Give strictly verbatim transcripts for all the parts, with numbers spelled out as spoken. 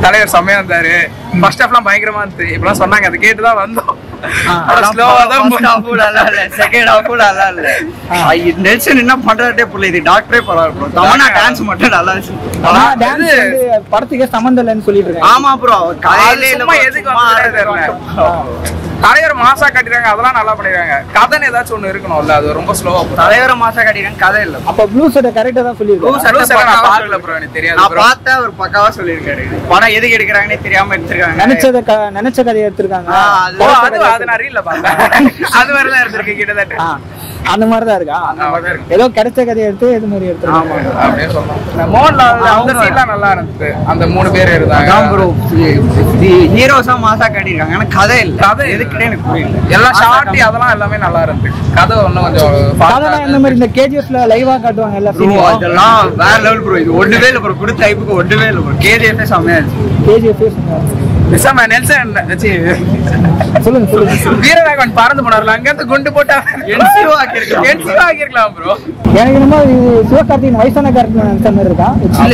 தலைவர் செம்மையா இருந்தாரு. ஃபர்ஸ்ட் ஹாஃப்லாம் பயங்கரமா இருந்துச்சு. இப்பெல்லாம் சொன்னாங்க, அதை கேட்டுதான் வந்தோம். படத்துக்கே சம்பந்தம் இல்லைன்னு சொல்லிட்டு தலைவர் மாசா காட்டிடுறாங்க, அதெல்லாம் நல்லா பண்ணிடுறாங்க. கதைன்னு ஏதாச்சும் ஒண்ணு இருக்கணும்ல, அது ரொம்ப ஸ்லோவா. தலைவரை மாசா காட்டிடுறாங்க, கதை இல்ல. அப்ப ப்ளூ ஷர்ட் கரெக்டா தான் சொல்லிருக்காங்க. நான் பார்க்கல ப்ரோ, எனக்கு தெரியாது. நான் பார்த்தா ஒரு பக்காவா சொல்லிருக்காரு. படம் எதுக்கு எடுக்கறாங்கன்னே தெரியாம எடுத்துருக்காங்க. நினைச்சத நினைச்ச கதையை எடுத்துருக்காங்க. அது நான் ரீல்ல பார்த்தேன். அது மாதிரிலாம் எடுத்துருக்கு கிட்டத்தட்ட. அந்த மாதிரிதான் இருக்கா? ஏதோ கிடைச்ச கதையை எடுத்து இது மாதிரி எடுத்துருக்காங்க. அப்படியே சொல்லலாம். மோகன்லால் அந்த சீன்லாம் நல்லா இருந்துச்சு. அந்த மூணு பேர் இருந்தாங்க. ஹீரோஸா மாசா காட்டியிருக்காங்க. ஆனா கதை இல்ல. கதை எதுக்குன்னே எனக்கு புரியல. எல்லாம் ஷார்ட் அதெல்லாம் எல்லாமே நல்லா இருந்துச்சு. கதை ஒன்னும் கொஞ்சம் கதைலாம் இந்த மாதிரி இந்த கேஜிஎஃப்ல லைவா காட்டுவாங்க எல்லா சீனும். அதெல்லாம் வேற லெவல் ப்ரோ. இது ஒண்ணுமே இல்ல ப்ரோ. குடு டைப்புக்கு ஒண்ணுமே இல்ல ப்ரோ. கேஜிஎஃப் செமையா இருந்துச்சு. கேஜிஎஃப் செமையா நிசமா நெல்சன் சொல்லுங்க சொல்லுங்க. வீரராகவன் பறந்து போனார்ல, அங்க இருந்து குண்டு போட்டா என்சிஓ ஆக்கிருக்கலாம். என்சிஓ ஆக்கிருக்கலாம் ப்ரோ. எனக்கு என்னமோ சிவகார்த்திகேயன் வயசான கேரக்டர் நினைச்ச மாதிரி இருக்கா.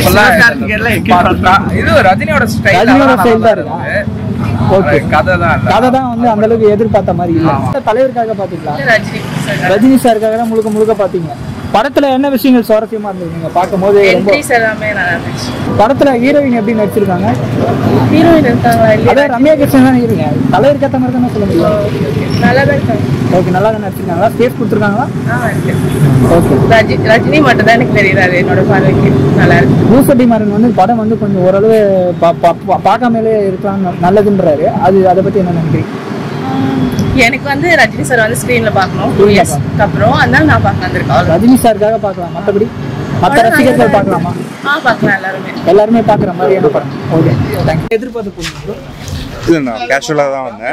இது ரஜினியோட ஸ்டைல். ரஜினியோட ஸ்டைல் தான் இருக்கா. ஓகே, கதை தான் கதை தான் வந்து அந்த அளவுக்கு எதிர்பார்த்த மாதிரி இல்ல. தலைவருக்காக பாத்தீங்களா? ரஜினி சாருக்காக தான் முழுக்க முழுக்க பாத்தீங்க. படத்துல என்ன விஷயங்கள் சுவாரஸ்யமா இருந்தது நீங்க பாக்கும்போது? படத்துல ஹீரோயின் எப்படி நடிச்சிருக்காங்க? ஹீரோயின் இருக்காங்களா? அத ரம்யா கிருஷ்ணன் தான் ஹீரோங்க. தலைவர் கேட்ட மாதிரி தானே சொல்ல முடியும். நல்லா தான் இருக்காங்க. ஓகே, நல்லா தான் நடிச்சிருக்காங்களா? ஸ்பேஸ் கொடுத்துருக்காங்களா? ஓகே. ரஜினி ரஜினி மட்டும் தான் எனக்கு தெரியாது, என்னோட பார்வைக்கு நல்லா இருக்கு. பூசட்டி மாறன் வந்து படம் வந்து கொஞ்சம் ஓரளவு பார்க்காமலே இருக்கலாம், நல்லதுன்றாரு. அது அதை பத்தி என்ன நினைக்கிறீங்க? எனக்கு வந்து ரஜினி சார் வந்து ஸ்கிரீன்ல பார்க்கணும் டூ இயர்ஸ்க்கு அப்புறம், அதனால நான் பார்க்க வந்திருக்கேன். ரஜினி சாருக்காக பார்க்கலாம், மற்றபடி மற்ற ரசிகர்கள் பார்க்கலாமா? ஆ பார்க்கலாம். எல்லாருமே எல்லாருமே பார்க்குற மாதிரியான படம். Okay, thank you. எதிர்பார்த்து போனீங்க? இல்லை, நான் கேஷுவலாக தான் வந்தேன்.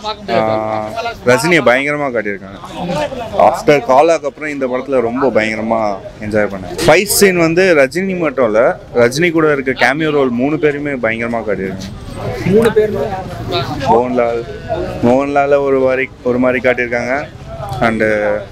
ரஜினியை பயங்கரமாக காட்டியிருக்காங்க. ஆஃப்டர் காலாக்கு அப்புறம் இந்த படத்தில் ரொம்ப பயங்கரமாக என்ஜாய் பண்ணேன். ஃபைட் சீன் வந்து ரஜினி மட்டும் இல்லை, ரஜினி கூட இருக்க கேமியோ ரோல் மூணு பேருமே பயங்கரமாக காட்டியிருக்காங்க. மூணு பேர் மோகன்லால் மோகன்லால ஒரு மாதிரி ஒரு மாதிரி காட்டியிருக்காங்க. அண்டு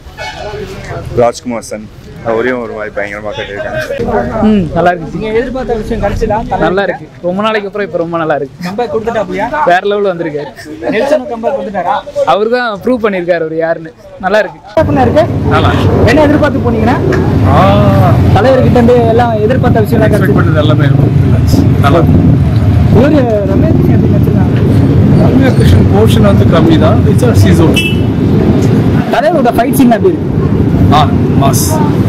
ராஜ்குமார் சன் அவரையும் ஒரு மாதிரி பயங்கரமாக காட்டியிருக்காங்க. ம், நல்லா இருக்கு. நீங்க எதிர்பார்த்த விஷயம் கிடைச்சதா? நல்லா இருக்கு. ரொம்ப நாளைக்கு அப்புறம் இப்போ ரொம்ப நல்லா இருக்கு. கம்பேக் கொடுத்துட்டாப்லையா? வேற லெவலில் வந்திருக்காரு. Nelson comeback கொடுத்துட்டாரா? அவர் தான் ப்ரூவ் பண்ணியிருக்காரு அவர் யாருன்னு. நல்லா இருக்கு. என்ன இருக்கு? என்ன எதிர்பார்த்து போனீங்கன்னா தலைவர்கிட்ட இருந்து எல்லாம் எதிர்பார்த்த விஷயம் எல்லாமே நல்லா. இவரு ரமேஷ் எப்படி நடிச்சிருக்காங்க? ரம்யா கிருஷ்ணன் போர்ஷன் வந்து கம்மி தான். It's a season. தலைவரோட ஃபைட் சீன் எப்படி இருக்கு? ஆ மாஸ்.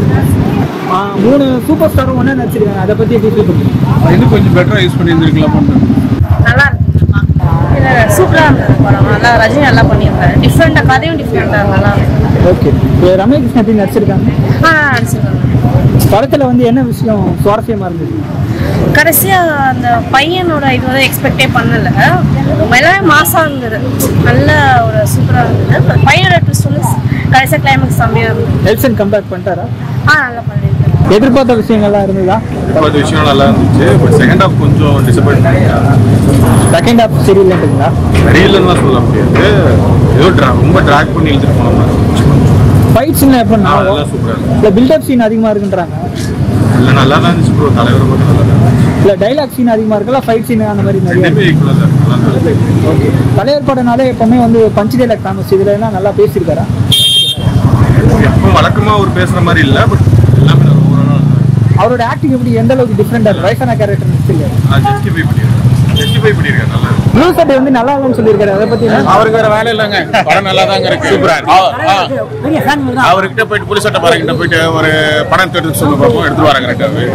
மூணு சூப்பர் ஸ்டாரும் ஒண்ணா நடிச்சிருக்காங்க. அதை பத்தி எப்படி ஃபீல் பண்ணுறீங்க? இன்னும் கொஞ்சம் பெட்டரா யூஸ் பண்ணியிருந்திருக்கலாம். நல்லா இருக்கு. சூப்பரா இருந்தது படம். நல்லா ரஜினி நல்லா பண்ணியிருந்தாரு. டிஃப்ரெண்டா, கதையும் டிஃப்ரெண்டா நல்லா இருக்கு. ஓகே, ரம்யா கிருஷ்ணன் எப்படி நடிச்சிருக்காங்க? ஆ நடிச்சிருக்காங்க. படத்துல வந்து என்ன விஷயம் சுவாரஸ்யமா இருந்தது? கடைசியா அந்த பையனோட இது வந்து எக்ஸ்பெக்டே பண்ணல. எல்லாமே மாசா இருந்தது. நல்ல ஒரு சூப்பரா இருந்தது. பையனோட ட்விஸ்ட் வந்து கடைசியா கிளைமேக்ஸ் செம்மையா இருந்தது. Nelson comeback பண்ணிட்டாரா? ஆ நல்லா பண்ணிருக்காரு. எதிர்பார்த்த விஷயங்கள்லாம் இருந்ததா? எதிர்பார்த்த விஷயம் நல்லா இருந்துச்சு. பட் செகண்ட் ஹாஃப் கொஞ்சம் டிசப்பாயிண்ட் பண்ணிட்டாங்க. செகண்ட் ஹாஃப் சரியில்லைங்களா? சரியில்லைன்னு தான் சொல்ல முடியாது. ஏதோ ரொம்ப ட்ராக் பண்ணி இழுத்துட்டு போன ஃபைட் சீன் எப்படின்னா நல்லா சூப்பரா இருக்கு. இல்ல பில்டப் சீன் அதிகமா இருக்குன்றாங்க. இல்ல நல்லா தான் இருந்துச்சு ப்ரோ. தலைவர் மட்டும் நல்லா இருந்துச்சு. இல்ல டைலாக் சீன் அதிகமா இருக்குல்ல, ஃபைட் சீன் அந்த மாதிரி நிறைய ஈக்குவலா தான் நல்லா இருந்துச்சு. ஓகே, தலைவர் படம்னாலே எப்பவுமே வந்து பஞ்ச் டைலாக் ஃபேமஸ். இதுல எல்லாம் நல்லா பேசியிருக்காரா? எப்பவும் வழக்கமா ஒரு பேசுற மாதிரி இல்ல. பட் எல்லாமே அவரோட ஆக்டிங் எப்படி எந்த அளவுக்கு டிஃபரெண்டா இருக்கு? வயசான கேரக்டர் நடிச்சிருக்காரு. ஜஸ்டிஃபை பண்ணிருக்காரு. ஜஸ்டிஃபை பண்ணிருக்காரு. நல்லா இருக்கு. ப்ளூ ஷர்ட் வந்து நல்லா இல்லைன்னு சொல்லியிருக்காரு. அதை பத்தி அவருக்கு வேற வேலை இல்லைங்க. படம் நல்லா தாங்க இருக்கு. சூப்பரா இருக்கு. அவர்கிட்ட போயிட்டு புலி சட்டை பாருங்கிட்ட போயிட்டு ஒரு படம் எடுத்து சொல்ல பார்ப்போம். எடுத்து வராங்க ரெண்டாவது.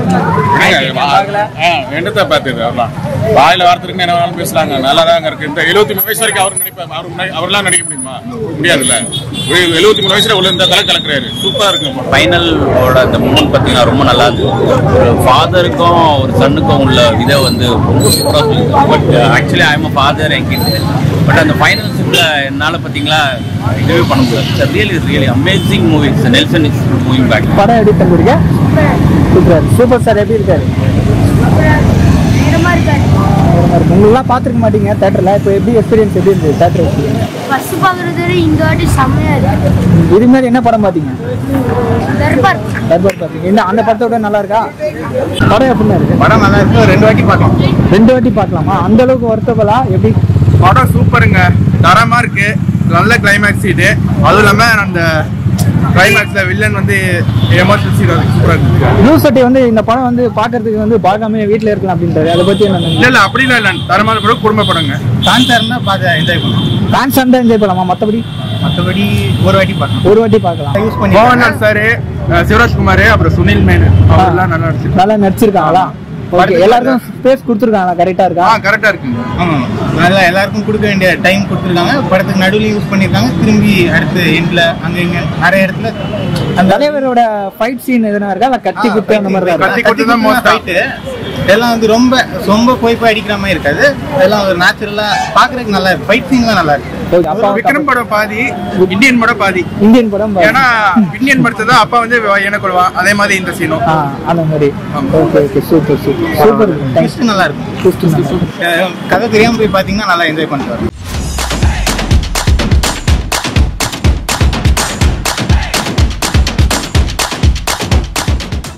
என்னத்தை பார்த்துது அவர்லாம் வாயில வார்த்தைக்கு என்ன வேணாலும் பேசுறாங்க. நல்லா தாங்க இருக்கு. இந்த எழுபத்தி மூணு வயசு வரைக்கும் அவர் நடிப்பாங்க. அவர் அவர்லாம் நடிக்க முடியுமா? முடியாதுல்ல. எழுபத்தி மூணு வயசுல உள்ள இந்த தலை கலக்குறாரு. சூப்பரா இருக்கு. ஃபைனலோட அந்த மூமெண்ட் பார்த்தீங்கன்னா ரொம்ப நல்லா இருந்துச்சு. ஒரு ஃபாதருக்கும் ஒரு சன்னுக்கும் உள்ள இதை வந்து ரொம்ப சூப்பராக சொல்லியிருக்காங்க. But actually I am a father என் கிட்ட. பட் அந்த ஃபைனல் சீன்ல என்னால் பார்த்தீங்களா இதுவே பண்ண முடியாது. Really is really amazing movie. Nelson is moving back. படம் எப்படி தந்துருக்க? சூப்பர் சூப்பர் சார் எப்படி இருக்காரு? உங்களெல்லாம் பார்த்துருக்க மாட்டீங்க தேட்டரில். இப்போ எப்படி எக்ஸ்பீரியன்ஸ் எப்படி இருந்தது தேட்டர் எக்ஸ்பீரியன்ஸ்? ஃபர்ஸ்ட் பார்க்குறது இந்த வாட்டி செம்மையா இருக்கு. இதுக்கு முன்னாடி என்ன படம் பார்த்தீங்க? தர்பார். தர்பார் பார்த்தீங்க. என்ன அந்த படத்தோட நல்லா இருக்கா? படம் எப்படின்னா இருக்கு? படம் நல்லா இருக்கு. ரெண்டு வாட்டி பார்க்கலாம். ரெண்டு வாட்டி பார்க்கலாமா? அந்த அளவுக்கு ஒர்த்தபலா எப்படி? படம் சூப்பருங்க, தரமா இருக்கு. நல்ல கிளைமேக்ஸ் இது. அதுவும் இல்லாம அந்த கிளைமேக்ஸ்ல வில்லன் வந்து எமோஷனல் சீன் சூப்பரா இருக்கு. நியூஸ் சட்டி வந்து இந்த படம் வந்து பார்க்கறதுக்கு வந்து பார்க்காம வீட்டில் இருக்கலாம் அப்படின்றது, அதை பத்தி என்ன? இல்ல இல்ல அப்படிலாம் இல்ல, தரமான படம், குடும்ப படங்க. கான்சர்ட்னா பார்த்து என்ஜாய் பண்ணலாம். கான்சர்ட் என்ஜாய் பண்ணலாமா? மற்றபடி மற்றபடி ஒரு வாட்டி பார்க்கலாம். ஒரு வாட்டி பார்க்கலாம். யூஸ் பண்ணி மோகன்லால் சார், சிவராஜ்குமார், அப்புறம் சுனில் மேனன் அவரெல்லாம் நல்லா நடிச்சிருக்காங்க. நல்லா நடிச்சிருக்காங்களா? ஓகே. எல்லாருக்கும் ஸ்பேஸ் கொடுத்துருக்காங்களா? கரெக்டா இருக்கா? ஆ கரெக்டா இருக்குங்க. ஆமாம், நல்லா எல்லாருக்கும் கொடுக்க வேண்டிய டைம் கொடுத்துருக்காங்க. படத்துக்கு நடுவில் யூஸ் பண்ணியிருக்காங்க. திரும்பி அடுத்து எண்டில் அங்கே இங்கே நிறைய இடத்துல அந்த தலைவரோட ஃபைட் சீன் எதுனா இருக்கா? இல்லை கத்தி குத்து அந்த மாதிரி தான் கத்தி குத்து தான் மோஸ்ட் ஃபைட்டு எல்லாம் வந்து ரொம்ப ரொம்ப போய் போய் அடிக்கிற மாதிரி இருக்காது. எல்லாம் ஒரு நேச்சுரலாக பார்க்குறதுக்கு நல்லா இருக்கு. ஃபைட் சீன்லாம் நல்லா இருக்கு. விக்ரம் படம் பாதி, இந்தியன் படம் பாதி. இந்தியன் படம் ஏன்னா இந்தியன் படத்தை தான் அப்பா வந்து என்ன கொள்வான், அதே மாதிரி இந்த சீனும் அந்த மாதிரி. Okay okay, super super super. நல்லா இருக்கும். கதை தெரியாமல் போய் பார்த்தீங்கன்னா நல்லா என்ஜாய் பண்ணுவார்.